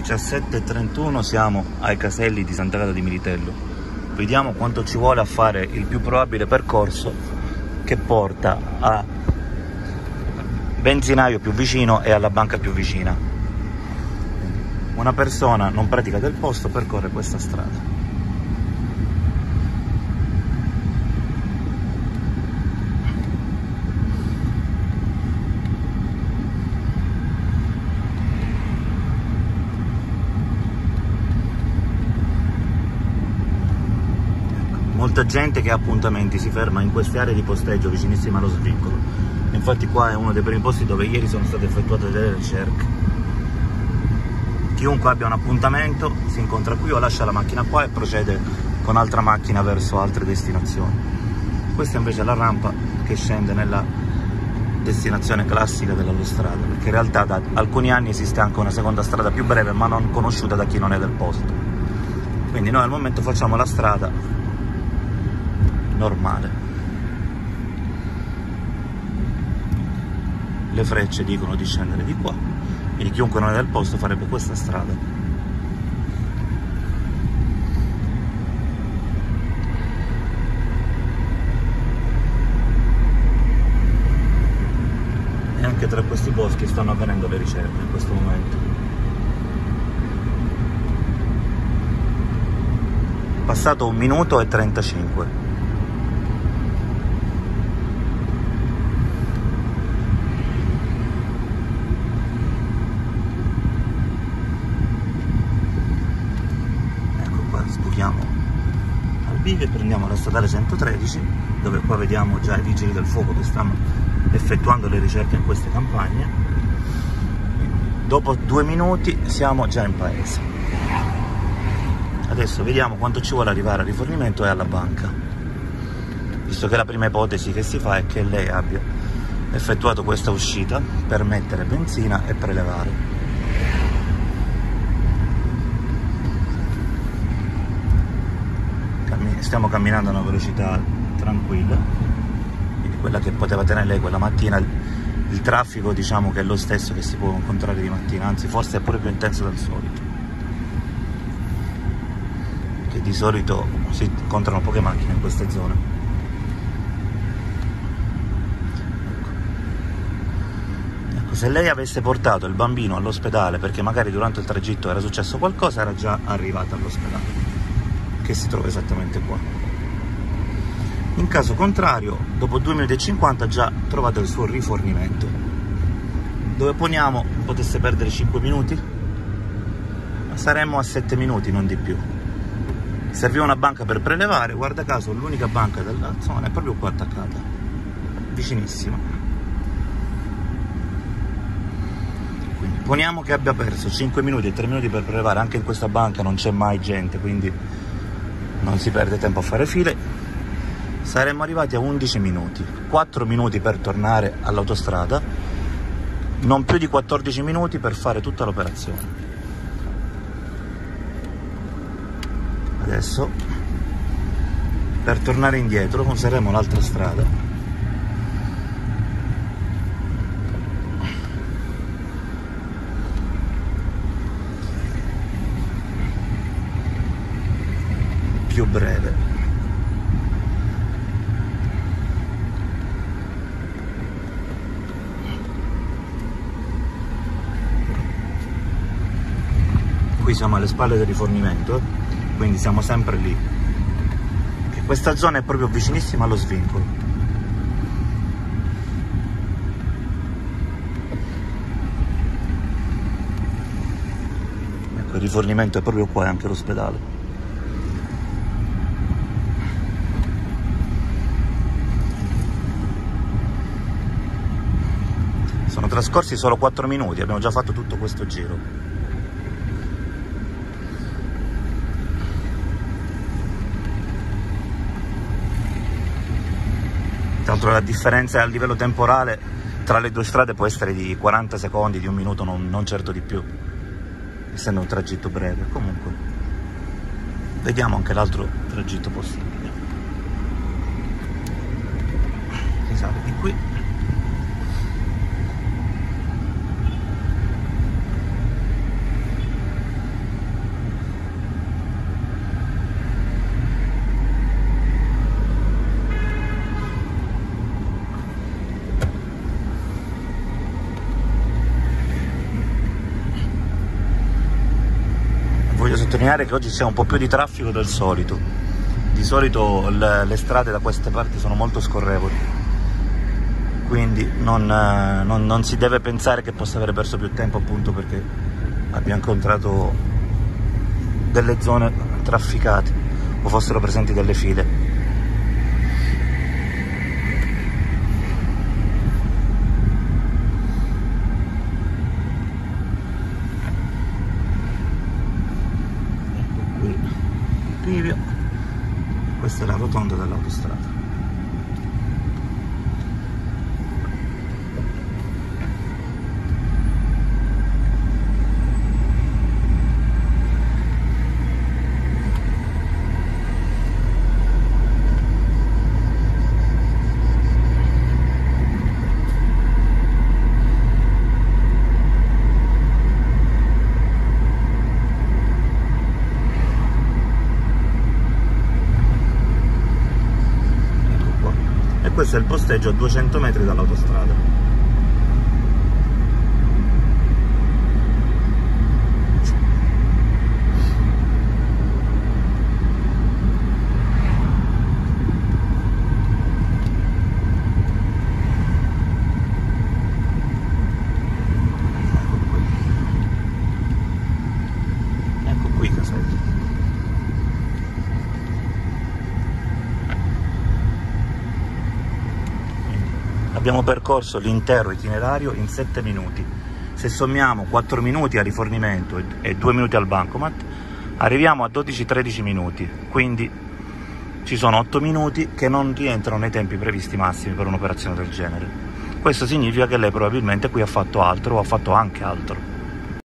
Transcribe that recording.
17:31 siamo ai caselli di Sant'Agata di Militello. Vediamo quanto ci vuole a fare il più probabile percorso che porta a benzinaio più vicino e alla banca più vicina. Una persona non pratica del posto percorre questa strada. Molta gente che ha appuntamenti si ferma in queste aree di posteggio vicinissime allo svincolo. Infatti qua è uno dei primi posti dove ieri sono state effettuate delle ricerche. Chiunque abbia un appuntamento si incontra qui o lascia la macchina qua e procede con altra macchina verso altre destinazioni. Questa invece è la rampa che scende nella destinazione classica dell'autostrada, perché in realtà da alcuni anni esiste anche una seconda strada più breve ma non conosciuta da chi non è del posto. Quindi noi al momento facciamo la strada normale. Le frecce dicono di scendere di qua, quindi chiunque non è del posto farebbe questa strada. E anche tra questi boschi stanno avvenendo le ricerche in questo momento. Passato 1 minuto e 35. Al bivio e prendiamo la statale 113, dove qua vediamo già i vigili del fuoco che stanno effettuando le ricerche in queste campagne. Dopo 2 minuti siamo già in paese. Adesso vediamo quanto ci vuole arrivare al rifornimento e alla banca, visto che la prima ipotesi che si fa è che lei abbia effettuato questa uscita per mettere benzina e prelevare. Stiamo camminando a una velocità tranquilla, quindi quella che poteva tenere lei quella mattina. Il traffico diciamo che è lo stesso che si può incontrare di mattina, anzi forse è pure più intenso del solito, che di solito si incontrano poche macchine in queste zone. Ecco, se lei avesse portato il bambino all'ospedale perché magari durante il tragitto era successo qualcosa, era già arrivata all'ospedale, che si trova esattamente qua. In caso contrario, dopo 2 minuti e 50 già trovate il suo rifornimento, dove poniamo potesse perdere 5 minuti, ma saremmo a 7 minuti, non di più. Serviva una banca per prelevare, guarda caso l'unica banca della zona è proprio qua attaccata, vicinissima. Quindi poniamo che abbia perso 5 minuti e 3 minuti per prelevare, anche in questa banca non c'è mai gente, quindi non si perde tempo a fare file. Saremmo arrivati a 11 minuti, 4 minuti per tornare all'autostrada, non più di 14 minuti per fare tutta l'operazione. Adesso per tornare indietro useremo l'altra strada, più breve. Qui siamo alle spalle del rifornimento, quindi siamo sempre lì, che questa zona è proprio vicinissima allo svincolo. Ecco, il rifornimento è proprio qua e anche l'ospedale. Sono trascorsi solo 4 minuti, abbiamo già fatto tutto questo giro. Tra l'altro la differenza a livello temporale tra le due strade può essere di 40 secondi, di 1 minuto, non certo di più, essendo un tragitto breve. Comunque, vediamo anche l'altro tragitto possibile. Si sale di qui. sottolineare che oggi c'è un po' più di traffico del solito. Di solito le strade da queste parti sono molto scorrevoli, quindi non si deve pensare che possa avere perso più tempo, appunto perché abbiamo incontrato delle zone trafficate o fossero presenti delle file. Questa è la rotonda dell'autostrada. Questo è il posteggio a 200 metri dall'autostrada. Ecco qui Caselli. Abbiamo percorso l'intero itinerario in 7 minuti. Se sommiamo 4 minuti a rifornimento e 2 minuti al bancomat, arriviamo a 12-13 minuti. Quindi ci sono 8 minuti che non rientrano nei tempi previsti massimi per un'operazione del genere. Questo significa che lei probabilmente qui ha fatto altro o ha fatto anche altro.